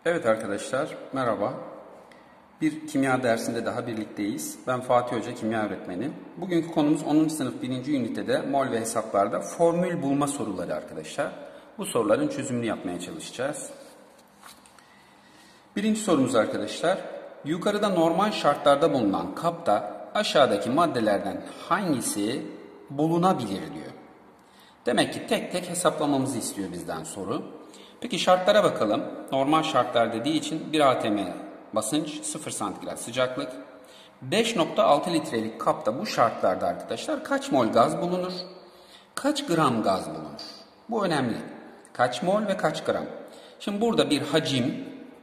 Evet arkadaşlar, merhaba. Bir kimya dersinde daha birlikteyiz. Ben Fatih Hoca, kimya öğretmeni. Bugünkü konumuz 10. sınıf 1. ünitede mol ve hesaplarda formül bulma soruları arkadaşlar. Bu soruların çözümünü yapmaya çalışacağız. Birinci sorumuz arkadaşlar. Yukarıda normal şartlarda bulunan kapta aşağıdaki maddelerden hangisi bulunabilir diyor. Demek ki tek tek hesaplamamızı istiyor bizden soru. Peki şartlara bakalım. Normal şartlar dediği için 1 atm basınç, 0 santigrat sıcaklık. 5,6 litrelik kapta bu şartlarda arkadaşlar kaç mol gaz bulunur? Kaç gram gaz bulunur? Bu önemli. Kaç mol ve kaç gram? Şimdi burada bir hacim,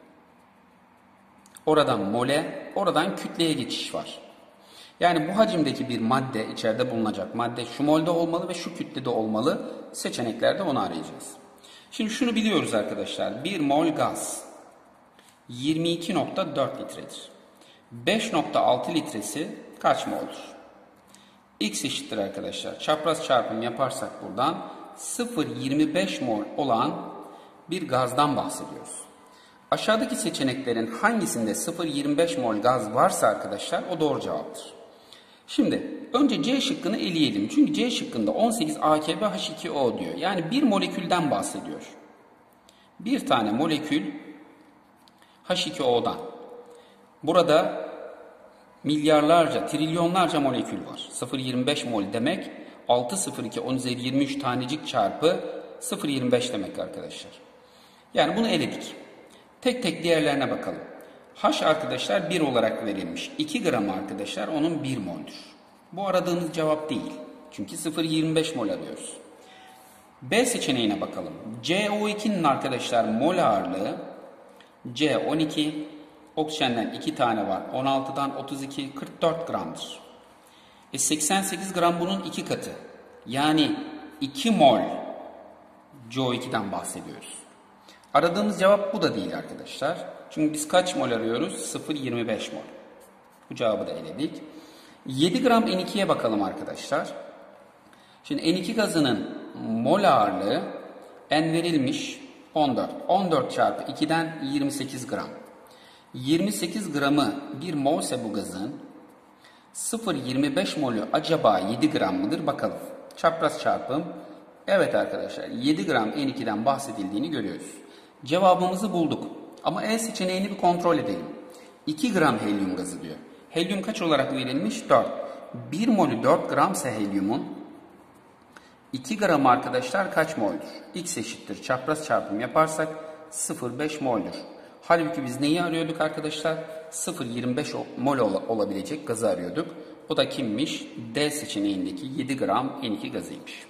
oradan mole, oradan kütleye geçiş var. Yani bu hacimdeki bir madde, içeride bulunacak madde şu molde olmalı ve şu kütlede olmalı. Seçeneklerde onu arayacağız. Şimdi şunu biliyoruz arkadaşlar. 1 mol gaz 22,4 litredir. 5,6 litresi kaç moldur? X eşittir arkadaşlar. Çapraz çarpım yaparsak buradan 0,25 mol olan bir gazdan bahsediyoruz. Aşağıdaki seçeneklerin hangisinde 0,25 mol gaz varsa arkadaşlar o doğru cevaptır. Şimdi önce C şıkkını eleyelim. Çünkü C şıkkında 18 AkBH2O diyor. Yani bir molekülden bahsediyor. Bir tane molekül H2O'dan. Burada milyarlarca, trilyonlarca molekül var. 0,25 mol demek 602 10 üzeri 23 tanecik çarpı 0,25 demek arkadaşlar. Yani bunu eledik. Tek tek diğerlerine bakalım. H arkadaşlar 1 olarak verilmiş. 2 gram arkadaşlar onun 1 mol'dür. Bu aradığımız cevap değil. Çünkü 0,25 mol arıyoruz. B seçeneğine bakalım. CO2'nin arkadaşlar mol ağırlığı C12. Oksijenden 2 tane var. 16'dan 32, 44 gramdır. 88 gram bunun 2 katı. Yani 2 mol CO2'den bahsediyoruz. Aradığımız cevap bu da değil arkadaşlar. Çünkü biz kaç mol arıyoruz? 0,25 mol. Bu cevabı da eledik. 7 gram N2'ye bakalım arkadaşlar. Şimdi N2 gazının mol ağırlığı N verilmiş 14. 14 çarpı 2'den 28 gram. 28 gramı 1 molse bu gazın 0,25 molü acaba 7 gram mıdır? Bakalım. Çapraz çarpım. Evet arkadaşlar 7 gram N2'den bahsedildiğini görüyoruz. Cevabımızı bulduk. Ama E seçeneğini bir kontrol edelim. 2 gram helyum gazı diyor. Helyum kaç olarak verilmiş? 4. 1 molü 4 gramsa helyumun 2 gram arkadaşlar kaç mol'dur? X eşittir. Çapraz çarpım yaparsak 0,5 mol'dur. Halbuki biz neyi arıyorduk arkadaşlar? 0,25 mol olabilecek gazı arıyorduk. O da kimmiş? D seçeneğindeki 7 gram N2 gazıymış.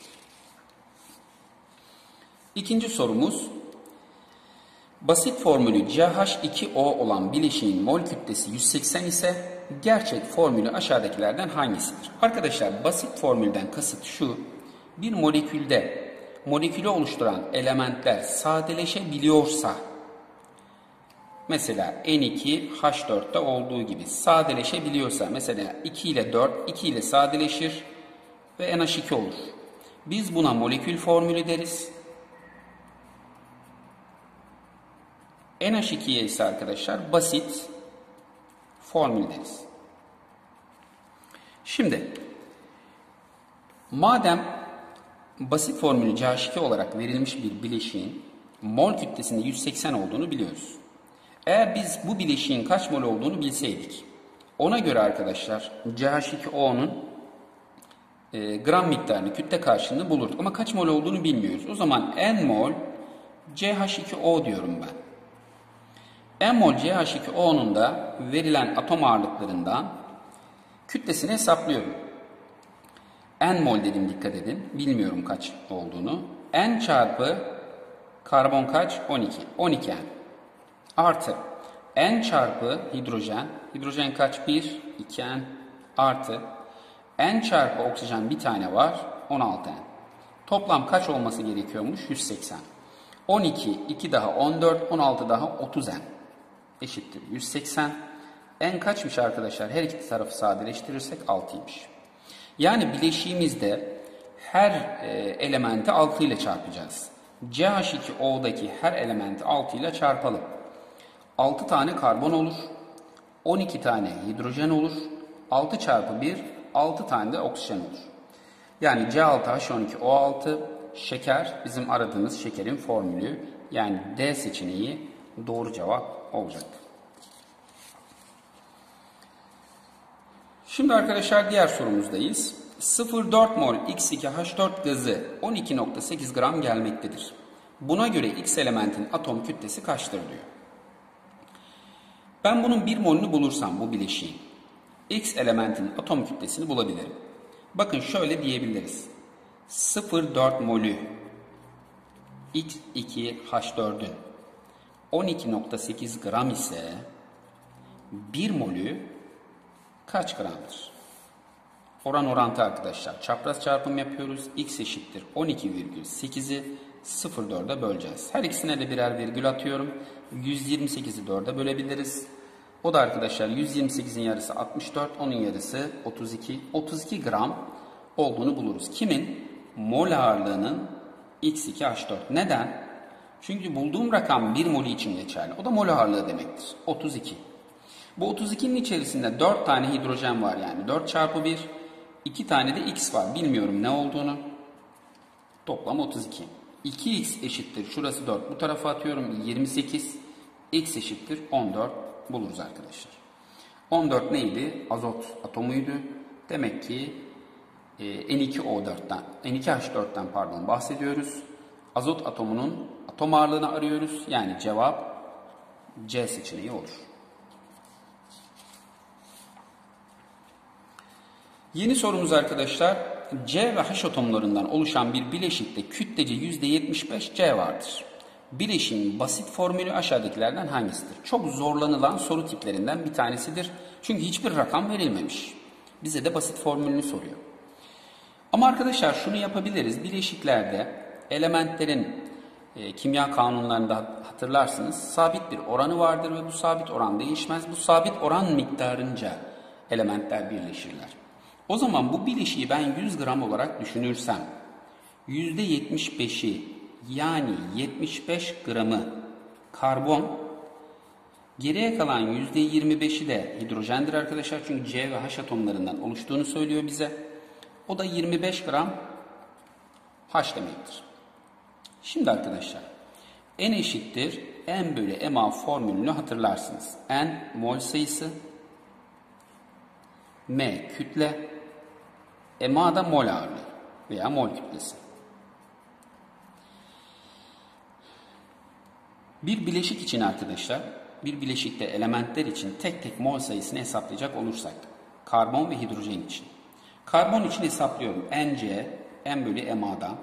İkinci sorumuz. Basit formülü CH2O olan bileşiğin mol kütlesi 180 ise gerçek formülü aşağıdakilerden hangisidir? Arkadaşlar basit formülden kasıt şu. Bir molekülde molekülü oluşturan elementler sadeleşebiliyorsa, mesela N2H4'te olduğu gibi sadeleşebiliyorsa, mesela 2 ile 4, 2 ile sadeleşir ve NH2 olur. Biz buna molekül formülü deriz. NH2'ye ise arkadaşlar basit formül deriz. Şimdi madem basit formülü CH2 olarak verilmiş bir bileşiğin mol kütlesinde 180 olduğunu biliyoruz. Eğer biz bu bileşiğin kaç mol olduğunu bilseydik, ona göre arkadaşlar CH2O'nun gram miktarını, kütle karşılığını bulurduk. Ama kaç mol olduğunu bilmiyoruz. O zaman N mol CH2O diyorum ben. N mol CH2O'nun da verilen atom ağırlıklarından kütlesini hesaplıyorum. N mol dedim, dikkat edin. Bilmiyorum kaç olduğunu. N çarpı karbon kaç? 12. 12N. Artı N çarpı hidrojen. Hidrojen kaç? 1. 2N. Artı N çarpı oksijen bir tane var. 16N. Toplam kaç olması gerekiyormuş? 180. 12, 2 daha 14, 16 daha 30N. Eşittir 180. N kaçmış arkadaşlar? Her iki tarafı sadeleştirirsek 6'ymış. Yani bileşiğimizde her elementi 6 ile çarpacağız. CH2O'daki her elementi 6 ile çarpalım. 6 tane karbon olur. 12 tane hidrojen olur. 6 çarpı 1, 6 tane de oksijen olur. Yani C6H12O6 şeker bizim aradığımız şekerin formülü. Yani D seçeneği doğru cevap olacak. Şimdi arkadaşlar diğer sorumuzdayız. 0,4 mol X2H4 gazı 12,8 gram gelmektedir. Buna göre X elementin atom kütlesi kaçtır diyor. Ben bunun 1 molünü bulursam bu bileşiğin X elementin atom kütlesini bulabilirim. Bakın şöyle diyebiliriz. 0,4 molü X2H4'ün 12,8 gram ise 1 molü kaç gramdır? Oran orantı arkadaşlar. Çapraz çarpım yapıyoruz. X eşittir 12,8'i 0,4'e böleceğiz. Her ikisine de birer virgül atıyorum. 128'i 4'e bölebiliriz. O da arkadaşlar 128'in yarısı 64, onun yarısı 32. 32 gram olduğunu buluruz. Kimin? Mol ağırlığının X2H4. Neden? Çünkü bulduğum rakam 1 molü için geçerli. O da mol ağırlığı demektir. 32. Bu 32'nin içerisinde 4 tane hidrojen var yani 4 çarpı 1. 2 tane de X var. Bilmiyorum ne olduğunu. Toplam 32. 2X eşittir. Şurası 4. Bu tarafa atıyorum. 28. X eşittir. 14 buluruz arkadaşlar. 14 neydi? Azot atomuydu. Demek ki N2H4'ten bahsediyoruz. Azot atomunun atom ağırlığını arıyoruz. Yani cevap C seçeneği olur. Yeni sorumuz arkadaşlar. C ve H atomlarından oluşan bir bileşikte kütlece %75 C vardır. Bileşiğin basit formülü aşağıdakilerden hangisidir? Çok zorlanılan soru tiplerinden bir tanesidir. Çünkü hiçbir rakam verilmemiş. Bize de basit formülünü soruyor. Ama arkadaşlar şunu yapabiliriz. Bileşiklerde elementlerin kimya kanunlarında hatırlarsınız. Sabit bir oranı vardır ve bu sabit oran değişmez. Bu sabit oran miktarınca elementler birleşirler. O zaman bu bileşiği ben 100 gram olarak düşünürsem %75'i yani 75 gramı karbon, geriye kalan %25'i de hidrojendir arkadaşlar. Çünkü C ve H atomlarından oluştuğunu söylüyor bize. O da 25 gram H demektir. Şimdi arkadaşlar N eşittir M bölü MA formülünü hatırlarsınız. N mol sayısı, M kütle, MA da mol ağırlığı veya mol kütlesi. Bir bileşik için arkadaşlar, bir bileşikte elementler için tek tek mol sayısını hesaplayacak olursak, karbon ve hidrojen için. Karbon için hesaplıyorum. NC, M bölü MA'dan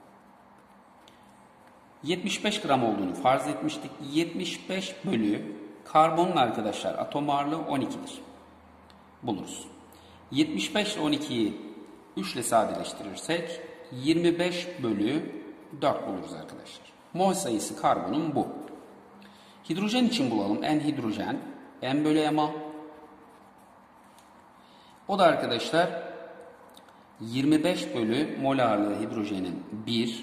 75 gram olduğunu farz etmiştik. 75 bölü karbonun arkadaşlar atom ağırlığı 12'dir. Buluruz. 75 ile 12'yi 3 ile sadeleştirirsek 25 bölü 4 buluruz arkadaşlar. Mol sayısı karbonun bu. Hidrojen için bulalım. N hidrojen, M bölü MA. O da arkadaşlar 25 bölü mol ağırlığı hidrojenin 1,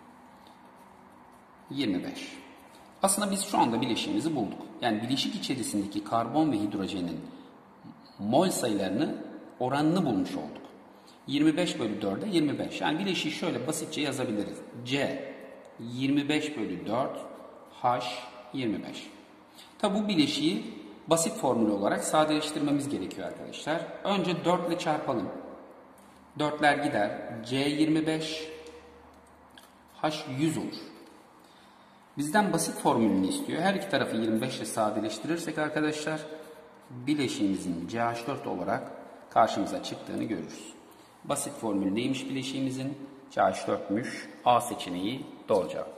25. Aslında biz şu anda bileşiğimizi bulduk. Yani bileşik içerisindeki karbon ve hidrojenin mol sayılarını, oranını bulmuş olduk. 25 bölü 4'e 25. Yani bileşiği şöyle basitçe yazabiliriz. C 25 bölü 4, H 25. Tabi bu bileşiği basit formül olarak sadeleştirmemiz gerekiyor arkadaşlar. Önce 4 ile çarpalım. 4'ler gider. C 25, H 100 olur. Bizden basit formülünü istiyor. Her iki tarafı 25 ile sadeleştirirsek arkadaşlar bileşiğimizin CH4 olarak karşımıza çıktığını görürüz. Basit formül neymiş bileşiğimizin? CH4'müş. A seçeneği doğru cevap.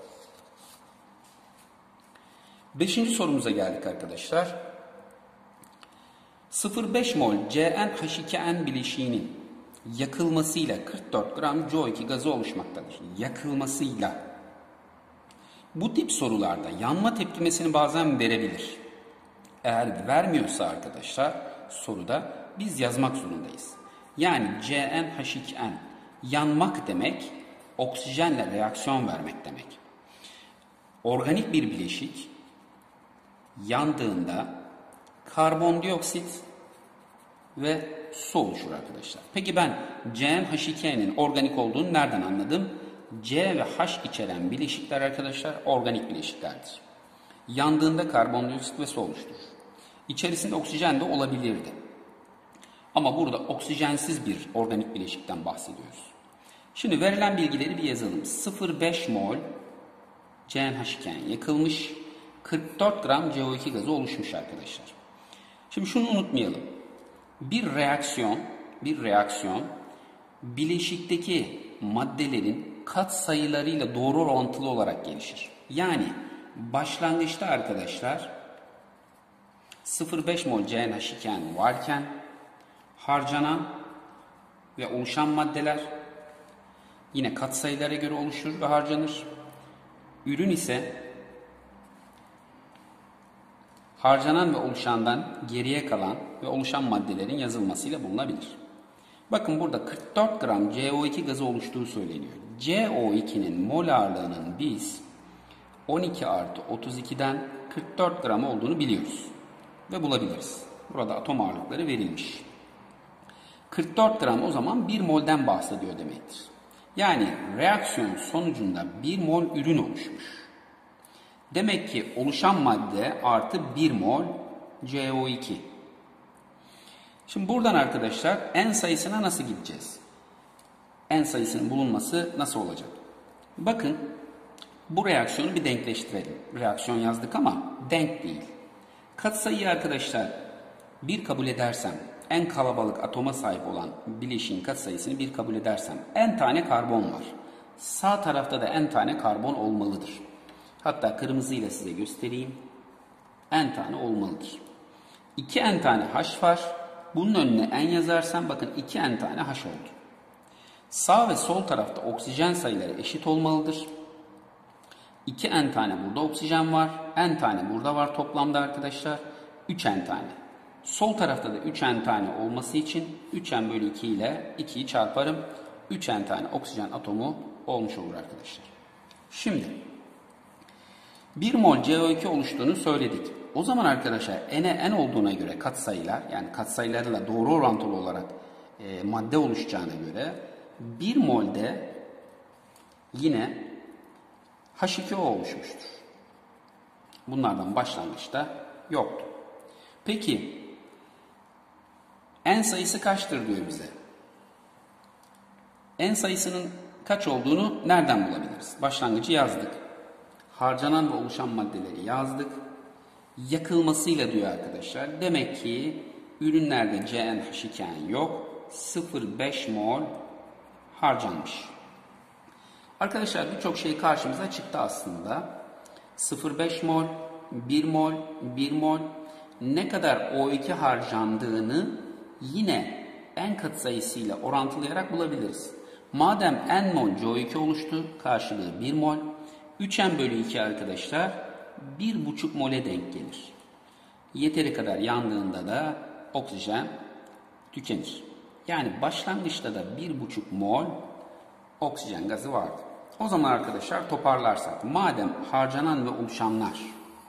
5. sorumuza geldik arkadaşlar. 0,5 mol CnH2n bileşiğinin yakılmasıyla 44 gram CO2 gazı oluşmaktadır. Yakılmasıyla. Bu tip sorularda yanma tepkimesini bazen verebilir. Eğer vermiyorsa arkadaşlar soruda biz yazmak zorundayız. Yani CnH2n yanmak demek oksijenle reaksiyon vermek demek. Organik bir bileşik yandığında karbondioksit ve su oluşur arkadaşlar. Peki ben CnH2'nin organik olduğunu nereden anladım? C ve H içeren bileşikler arkadaşlar organik bileşiklerdir. Yandığında karbondioksit ve su oluşturur. İçerisinde oksijen de olabilirdi. Ama burada oksijensiz bir organik bileşikten bahsediyoruz. Şimdi verilen bilgileri bir yazalım. 0,5 mol CnH2 yakılmış, 44 gram CO2 gazı oluşmuş arkadaşlar. Şimdi şunu unutmayalım. Bir reaksiyon bileşikteki maddelerin katsayılarıyla doğru orantılı olarak gelişir. Yani başlangıçta arkadaşlar 0,5 mol CnH2 varken harcanan ve oluşan maddeler yine katsayılara göre oluşur ve harcanır. Ürün ise harcanan ve oluşandan geriye kalan ve oluşan maddelerin yazılmasıyla bulunabilir. Bakın burada 44 gram CO2 gazı oluştuğu söyleniyor. CO2'nin mol ağırlığının biz 12 artı 32'den 44 gram olduğunu biliyoruz ve bulabiliriz. Burada atom ağırlıkları verilmiş. 44 gram o zaman 1 molden bahsediyor demektir. Yani reaksiyon sonucunda 1 mol ürün oluşmuş. Demek ki oluşan madde artı 1 mol CO2. Şimdi buradan arkadaşlar en sayısına nasıl gideceğiz? En sayısının bulunması nasıl olacak? Bakın bu reaksiyonu bir denkleştirelim. Reaksiyon yazdık ama denk değil. Katsayıyı arkadaşlar 1 kabul edersem, en kalabalık atoma sahip olan bileşiğin katsayısını 1 kabul edersem n tane karbon var. Sağ tarafta da n tane karbon olmalıdır. Hatta kırmızıyla size göstereyim. N tane olmalıdır. 2n tane H var. Bunun önüne n yazarsam bakın 2n tane H oldu. Sağ ve sol tarafta oksijen sayıları eşit olmalıdır. 2n tane burada oksijen var. N tane burada var toplamda arkadaşlar. 3n tane. Sol tarafta da 3n tane olması için 3n bölü 2 ile 2'yi çarparım. 3n tane oksijen atomu olmuş olur arkadaşlar. Şimdi 1 mol CO2 oluştuğunu söyledik. O zaman arkadaşlar n olduğuna göre katsayılar, yani katsayılarıyla doğru orantılı olarak madde oluşacağına göre 1 molde yine H2O oluşmuştur. Bunlardan başlangıçta yoktu. Peki n sayısı kaçtır diyor bize. N sayısının kaç olduğunu nereden bulabiliriz? Başlangıcı yazdık. Harcanan ve oluşan maddeleri yazdık. Yakılmasıyla diyor arkadaşlar. Demek ki ürünlerde CnH2 yok. 0,5 mol harcanmış. Arkadaşlar birçok şey karşımıza çıktı aslında. 0,5 mol, 1 mol, 1 mol ne kadar O2 harcandığını yine n katsayısıyla orantılayarak bulabiliriz. Madem n mol CO2 oluştu, karşılığı 1 mol. 3n bölü 2 arkadaşlar 1,5 mole denk gelir. Yeteri kadar yandığında da oksijen tükenir. Yani başlangıçta da 1,5 mol oksijen gazı vardı. O zaman arkadaşlar toparlarsak, madem harcanan ve oluşanlar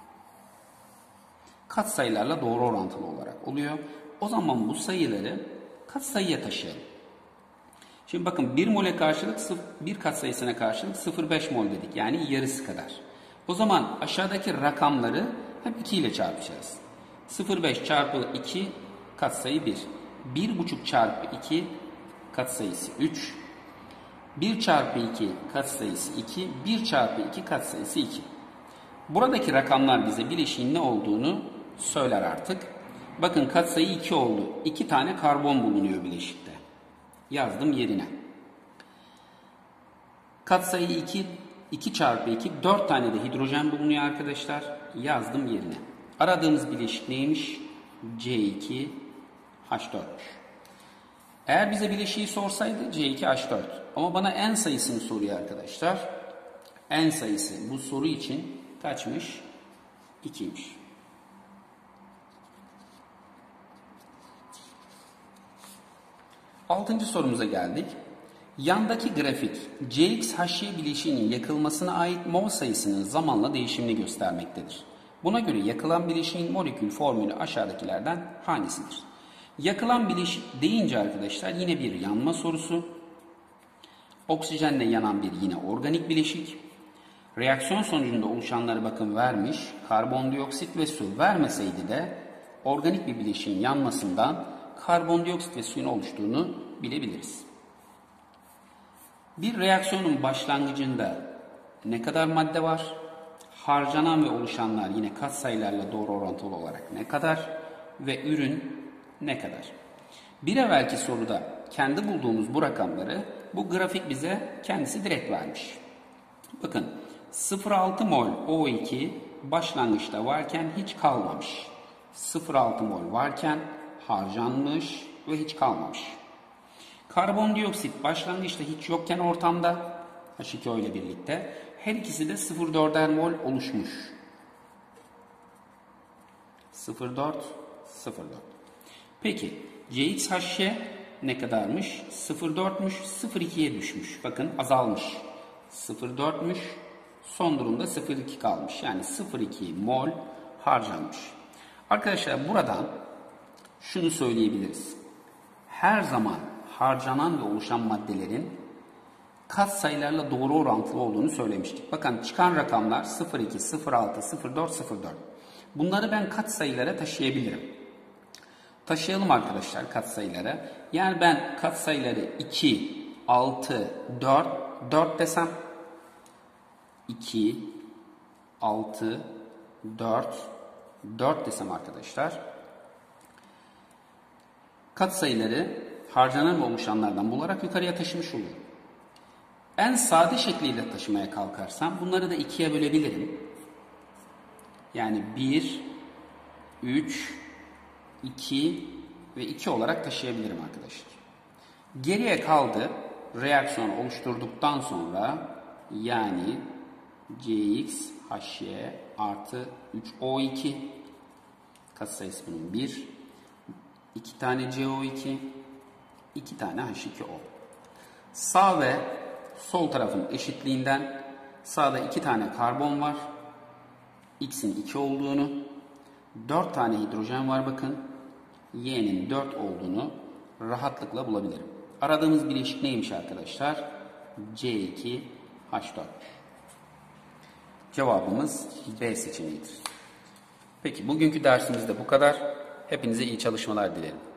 katsayılarla doğru orantılı olarak oluyor, o zaman bu sayıları katsayıya taşıyalım. Şimdi bakın 1 mole karşılık, bir katsayısına karşılık 0,5 mol dedik. Yani yarısı kadar. O zaman aşağıdaki rakamları hep 2 ile çarpacağız. 0,5 çarpı 2 katsayı 1. 1,5 çarpı 2 katsayısı 3. 1 çarpı 2 katsayısı 2. 1 çarpı 2 katsayısı 2. Buradaki rakamlar bize bileşiğin ne olduğunu söyler artık. Bakın katsayı 2 oldu. 2 tane karbon bulunuyor bileşikte. Yazdım yerine. Katsayı 2, 2 çarpı 2, 4 tane de hidrojen bulunuyor arkadaşlar. Yazdım yerine. Aradığımız bileşik neymiş? C2H4'müş. Eğer bize bileşiği sorsaydı C2H4. Ama bana n sayısını soruyor arkadaşlar. N sayısı bu soru için kaçmış? 2'ymiş. Altıncı sorumuza geldik. Yandaki grafik CXHY bileşiğinin yakılmasına ait mol sayısının zamanla değişimini göstermektedir. Buna göre yakılan bileşiğin molekül formülü aşağıdakilerden hangisidir? Yakılan bileşik deyince arkadaşlar yine bir yanma sorusu. Oksijenle yanan bir yine organik bileşik. Reaksiyon sonucunda oluşanları bakın vermiş. Karbondioksit ve su vermeseydi de organik bir bileşiğin yanmasından karbondioksit ve suyun oluştuğunu bilebiliriz. Bir reaksiyonun başlangıcında ne kadar madde var? Harcanan ve oluşanlar yine katsayılarla doğru orantılı olarak ne kadar? Ve ürün ne kadar? Bir evvelki soruda kendi bulduğumuz bu rakamları bu grafik bize kendisi direkt vermiş. Bakın 0,6 mol O2 başlangıçta varken hiç kalmamış. 0,6 mol varken harcanmış ve hiç kalmamış. Karbondioksit başlangıçta hiç yokken ortamda H2O ile birlikte her ikisi de 0,4'er mol oluşmuş. 0,4, 0,4. Peki CXHY ne kadarmış? 0,4'müş, 0,2'ye düşmüş. Bakın azalmış. 0,4'müş, son durumda 0,2 kalmış. Yani 0,2 mol harcanmış. Arkadaşlar buradan şunu söyleyebiliriz. Her zaman harcanan ve oluşan maddelerin katsayılarla doğru orantılı olduğunu söylemiştik. Bakın çıkan rakamlar 0,2, 0,6, 0,4, 0,4. Bunları ben katsayılara taşıyabilirim. Taşıyalım arkadaşlar katsayılara. Yani ben katsayıları 2, 6, 4, 4 desem 2, 6, 4, 4 desem arkadaşlar. Katsayıları harcanan ve oluşanlardan bularak yukarıya taşımış oluyorum. En sade şekliyle taşımaya kalkarsam bunları da 2'ye bölebilirim. Yani 1, 3, 2 ve 2 olarak taşıyabilirim arkadaşlar. Geriye kaldı reaksiyon oluşturduktan sonra yani CXHY artı 3O2 katsayısı bunun 1, 2 tane CO2, 2 tane H2O. Sağ ve sol tarafın eşitliğinden sağda 2 tane karbon var. X'in 2 olduğunu, 4 tane hidrojen var bakın. Y'nin 4 olduğunu rahatlıkla bulabilirim. Aradığımız bileşik neymiş arkadaşlar? C2H4. Cevabımız B seçeneğidir. Peki bugünkü dersimizde bu kadar. Hepinize iyi çalışmalar dilerim.